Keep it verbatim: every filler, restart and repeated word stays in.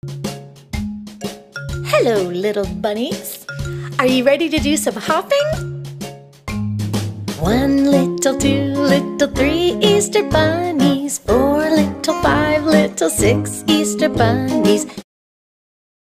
Hello, little bunnies. Are you ready to do some hopping? One little, two little, three Easter bunnies. Four little, five little, six Easter bunnies.